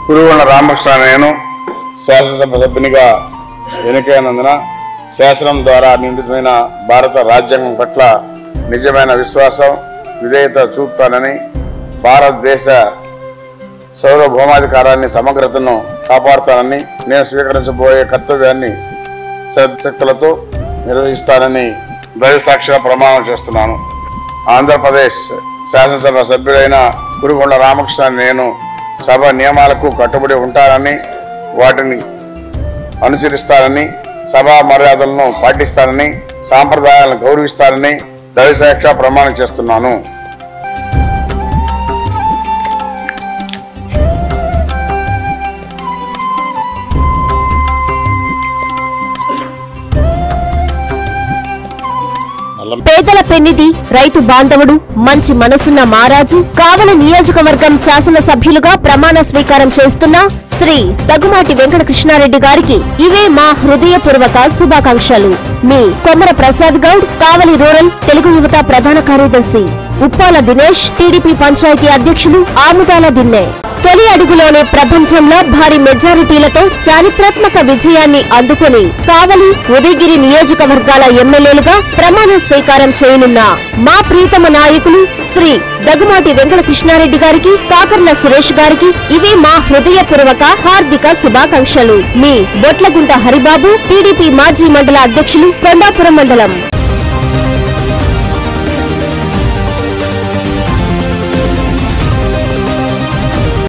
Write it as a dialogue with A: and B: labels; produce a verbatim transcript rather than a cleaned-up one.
A: కురుగొండ రామకృష్ణ నేను శాసనసభ సభ్యునిగా ఎన్నికైనందున శాసనం ద్వారా నిర్మితమైన భారత రాజ్యాంగం పట్ల నిజమైన విశ్వాసం విధేయత చూపుతానని, భారతదేశ సార్వభౌమాధికారాన్ని సమగ్రతను కాపాడుతానని, నేను స్వీకరించబోయే కర్తవ్యాన్ని శ్రద్ధలతో నిర్వహిస్తానని దైవసాక్షిగా ప్రమాణం చేస్తున్నాను. ఆంధ్రప్రదేశ్ శాసనసభ సభ్యుడైన కురుగొండ రామకృష్ణ నేను సభ నియమాలకు కట్టుబడి ఉంటానని, వాటిని అనుసరిస్తానని, సభా మర్యాదలను పాటిస్తానని, సాంప్రదాయాలను గౌరవిస్తానని దైవసాక్షిగా ప్రమాణం చేస్తున్నాను.
B: పేదల పెన్నిధి, రైతు బాంధవుడు, మంచి మనసున్న మారాజు, కావలి నియోజకవర్గం శాసన సభ్యులుగా ప్రమాణ స్వీకారం చేస్తున్న శ్రీ దగ్గుమాటి వెంకట కృష్ణారెడ్డి గారికి ఇవే మా హృదయపూర్వక శుభాకాంక్షలు. మీ కొమ్మర ప్రసాద్ గౌడ్, కావలి రూరల్ తెలుగు యువత ప్రధాన కార్యదర్శి. ఉప్పాల దినేష్, టీడీపీ పంచాయతీ అధ్యక్షులు, ఆముదాల దిన్నే. తొలి అడుగులోనే ప్రపంచంలో భారీ మెజారిటీలతో చారిత్రాత్మక విజయాన్ని అందుకుని కావలి, ఉదయగిరి నియోజకవర్గాల ఎమ్మెల్యేలుగా ప్రమాణ స్వీకారం చేయనున్న మా ప్రీతమ నాయకులు శ్రీ దగ్గుమాటి వెంకట కృష్ణారెడ్డి గారికి, కాకర్ల సురేష్ గారికి ఇవే మా హృదయపూర్వక హార్దిక శుభాకాంక్షలు. మీ బొట్లగుంట హరిబాబు, టీడీపీ మాజీ మండల అధ్యక్షులు, కొండాపురం మండలం.